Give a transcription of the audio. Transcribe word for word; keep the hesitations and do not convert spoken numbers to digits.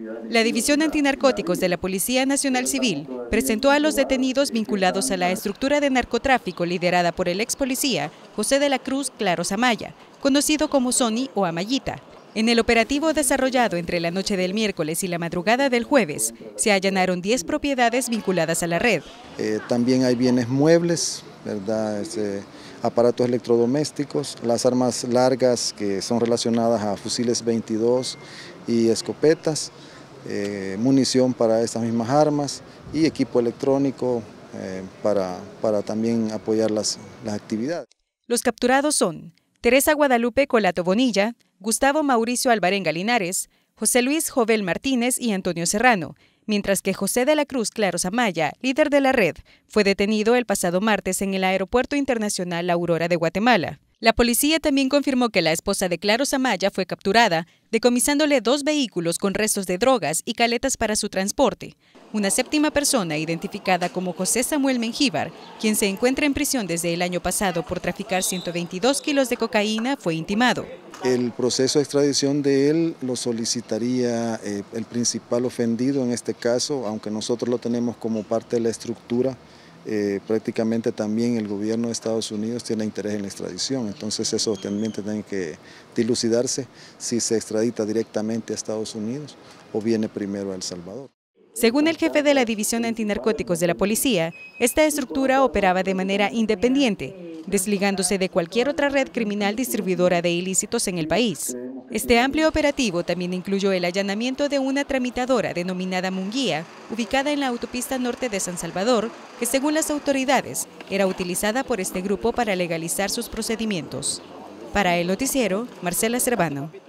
La División Antinarcóticos de la Policía Nacional Civil presentó a los detenidos vinculados a la estructura de narcotráfico liderada por el ex policía José de la Cruz Claros Amaya, conocido como Sony o Amayita. En el operativo desarrollado entre la noche del miércoles y la madrugada del jueves, se allanaron diez propiedades vinculadas a la red. Eh, también hay bienes muebles, ¿verdad? Este, aparatos electrodomésticos, las armas largas que son relacionadas a fusiles veintidós y escopetas, eh, munición para estas mismas armas y equipo electrónico eh, para, para también apoyar las, las actividades. Los capturados son Teresa Guadalupe Colato Bonilla, Gustavo Mauricio Alvarenga Linares, José Luis Jovel Martínez y Antonio Serrano, mientras que José de la Cruz Claros Amaya, líder de la red, fue detenido el pasado martes en el Aeropuerto Internacional Aurora de Guatemala. La policía también confirmó que la esposa de Claros Amaya fue capturada, decomisándole dos vehículos con restos de drogas y caletas para su transporte. Una séptima persona, identificada como José Samuel Mengíbar, quien se encuentra en prisión desde el año pasado por traficar ciento veintidós kilos de cocaína, fue intimado. El proceso de extradición de él lo solicitaría eh, el principal ofendido en este caso, aunque nosotros lo tenemos como parte de la estructura. Eh, prácticamente también el gobierno de Estados Unidos tiene interés en la extradición, entonces eso también tiene que dilucidarse si se extradita directamente a Estados Unidos o viene primero a El Salvador. Según el jefe de la División Antinarcóticos de la Policía, esta estructura operaba de manera independiente, desligándose de cualquier otra red criminal distribuidora de ilícitos en el país. Este amplio operativo también incluyó el allanamiento de una tramitadora denominada Munguía, ubicada en la autopista norte de San Salvador, que según las autoridades era utilizada por este grupo para legalizar sus procedimientos. Para el noticiero, Marcela Cervano.